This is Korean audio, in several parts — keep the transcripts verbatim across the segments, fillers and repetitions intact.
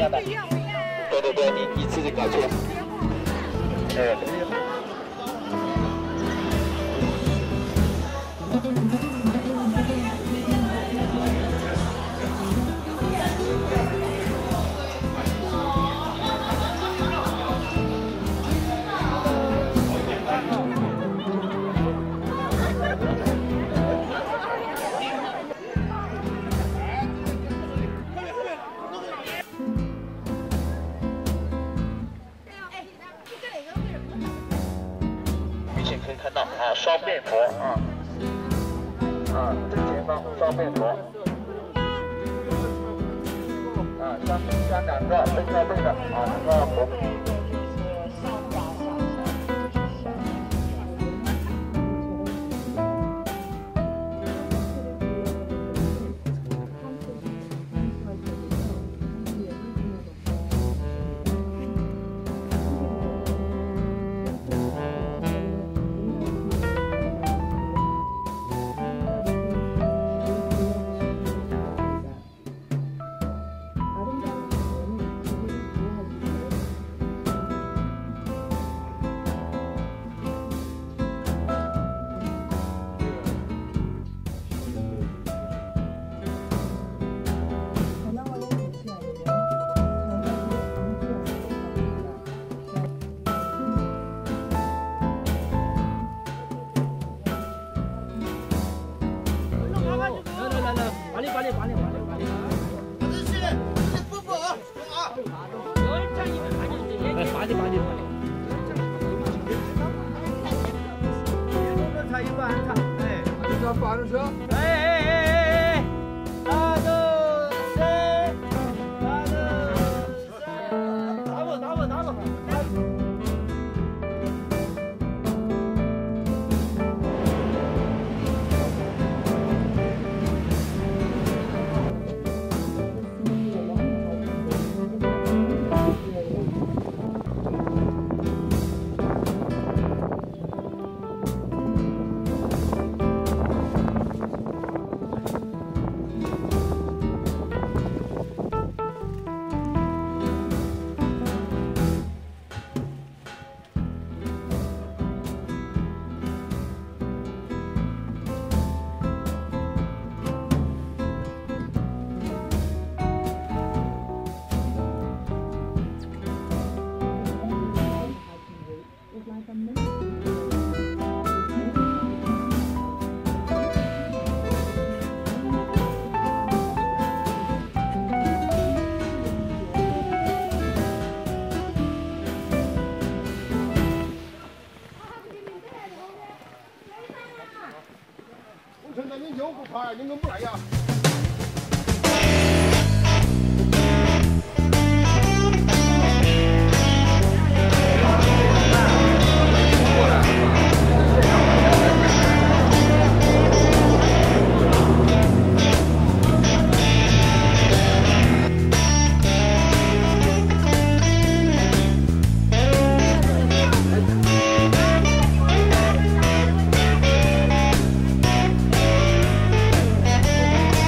的。对对对，你你自己搞去。对。可以看到啊，双面佛啊，啊，正前方双面佛，啊，上面加两个背靠背的啊，两个佛。 빨리 빨리 빨리 빨리 빨리. 아저씨, 뽀뽀. 아. 열 장이면 가겠지. 네, 빨리 빨리 빨리. 일본은 자 이거 안 타. 네. 아저씨 아빠 안 오셔? 에에에에. 하나 둘 셋. 하나 둘 셋. 나무 나무 나무. 陈长，您有不怕，您怎么不来呀？ 아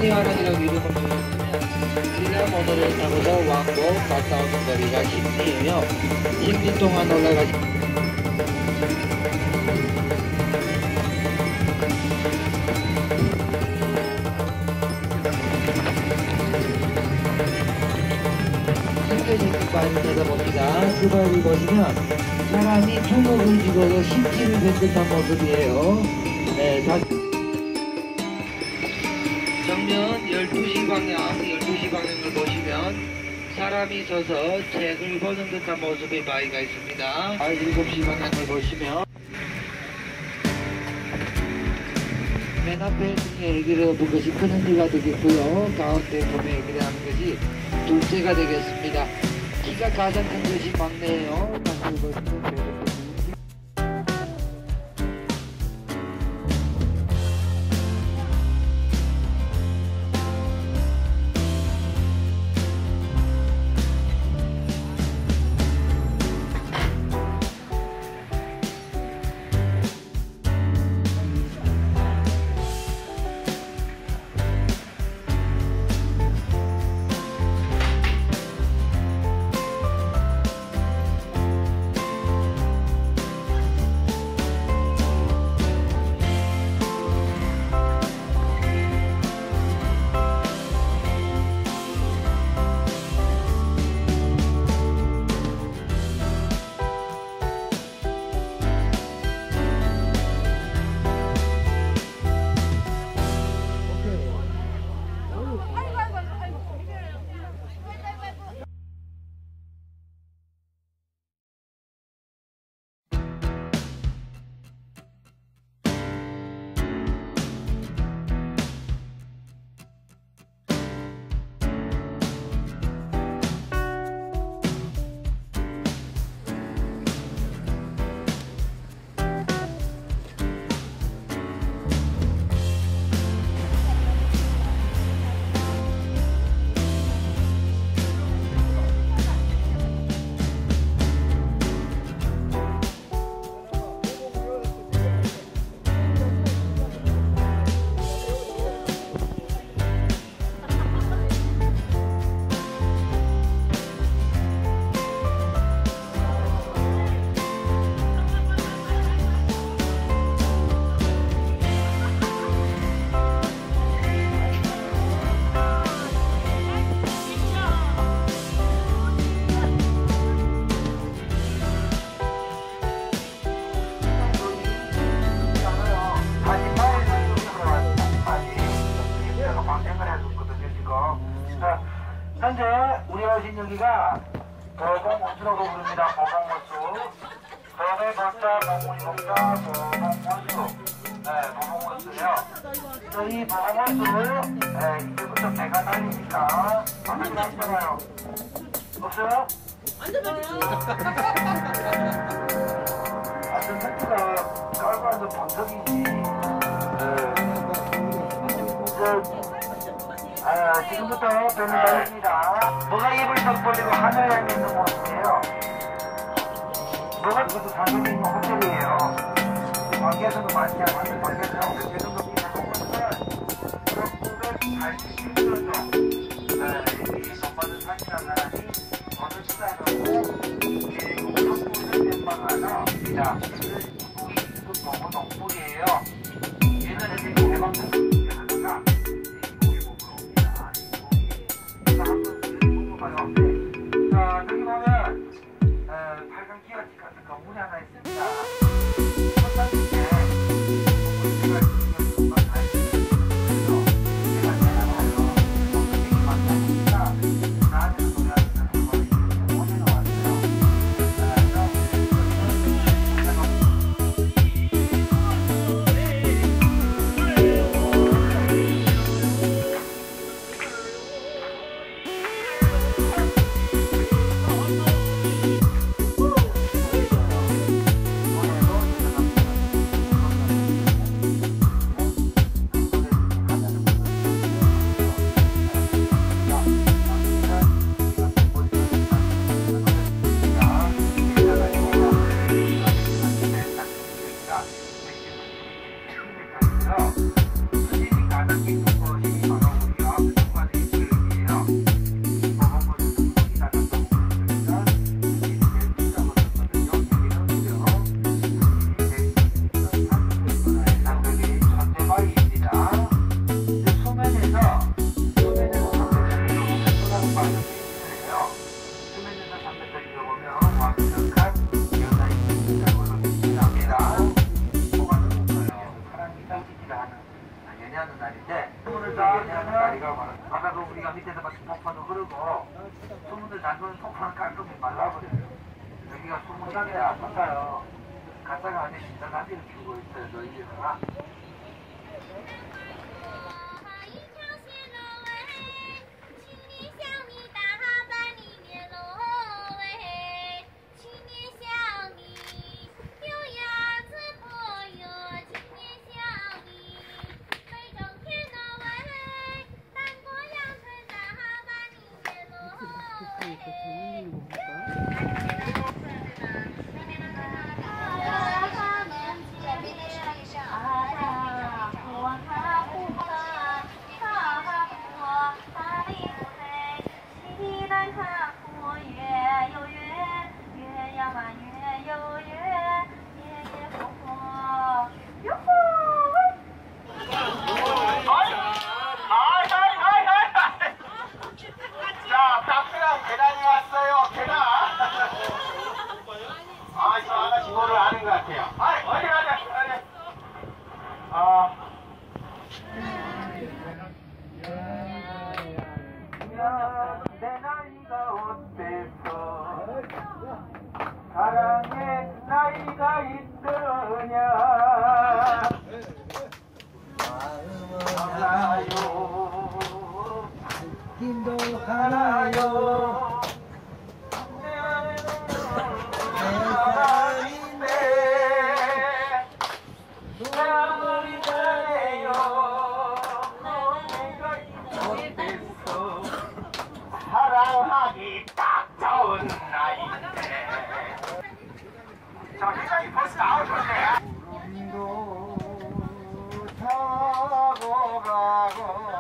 화랑이라고 이름을 붙였으면 신라모노를 타고서 왕복 갔다 오는 거리가 십 리예요. 십 리 동안 올라가시 생겨진 바위를 찾아봅니다. 그 바위를 보시면 사람이 주먹을 쥐고서 심지를 뱉 듯한 모습이에요. 네, 다시 정면 열두 시 방향, 열두 시 방향을 보시면 사람이 서서 책을 보는 듯한 모습의 바위가 있습니다. 일곱 시 방향을 보시면 맨 앞에 등에 애기를 본 것이 큰 흔들가 되겠고요. 가운데 봄에 애기를 하는 것이 둘째가 되겠습니다. 키가 가장 큰 것이 막내예요. 다시 보시면 배를 현재 우리 오신 여기가 도봉원수라고 부릅니다. 도봉원수. 도배 박자, 봉우리 박자, 도봉원수. 네, 도봉원수요. 저희 도봉원수를 네, 이제부터 배가 달리니까 어떻게 하시나요? 없어요? 완전 완전 새끼가 깔고 앉아 번쩍이지. 네. 아, 지금부터 배는 달립니다. 뭐가 입을 턱 벌리고 하늘에 향해 있는 모습이에요. 뭐가 그것도 단속에 있는 호텔이에요. 관계에서도 많이 하는 관계에서 계속 있는 호텔은 구백팔십 킬로미터. 네, 이 돈받은 사기란 나라니 어느 시간이고 계곡 한국을 웬만하나 자, 그 너무 동물이에요. 예전에 지금 해방된 하다가 자, 여기 보면 팔강 기와집 같은 건물이 하나 있습니다. 첫 단계 우리가 지금 다 있어요. 제가 잘알아요. 되게 많다니까 나한테는 노래하는 거리 오늘 왔어요. 놔두면 속만 깔끔히 말라버려요. 여기가 숨은 단계 아픈가요? 가짜가 아닌 진짜 단계를 키우고 있어요. 너희들아. 내 나이가 어때서 사랑의 나이가 있더냐 알아요 힘도 알아요 사랑인데 내 아무리 잘해요 어때서 사랑하기 딱 좋은 나이인데 자 굉장히 벌써 나오셨네 구름도 타고 가고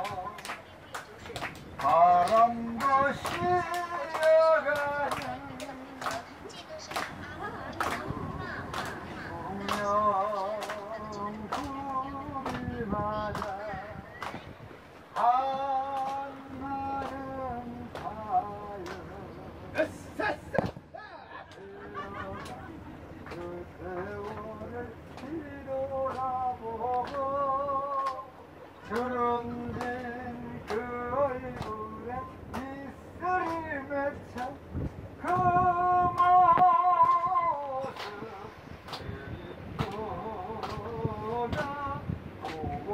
바람도 실려가는 운명구를 맞아 한마른 가요 그 세월을 뒤돌아보고 주름진 그 얼굴에 미소리 맺혀 그 모습 보다 보고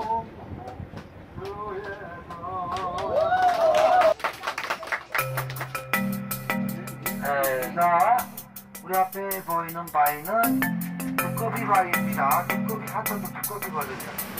네, 자, 우리 앞에 보이는 바위는 두꺼비 바위입니다. 두꺼비 하트도 두꺼비거든요.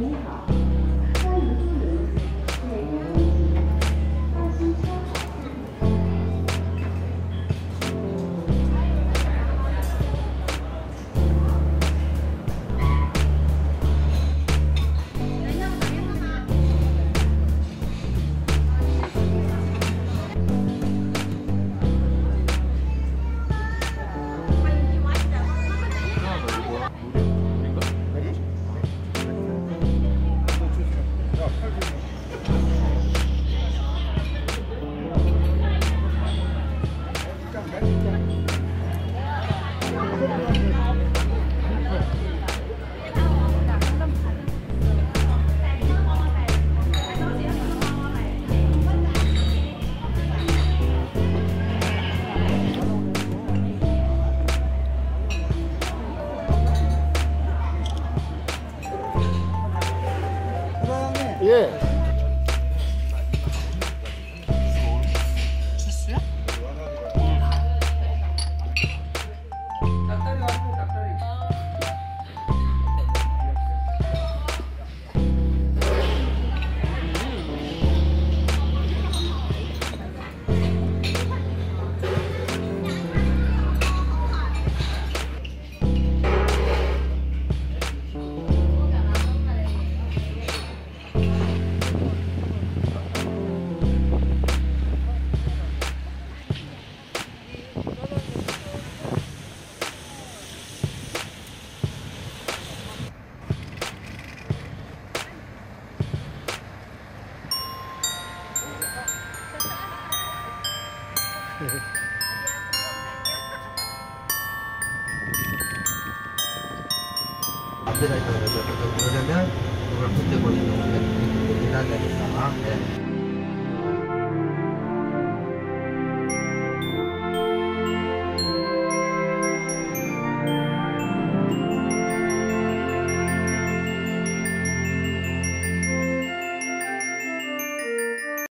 예. 앞에다 있던 여자 그러려면 그걸 붙여버리는 게 대단하니까.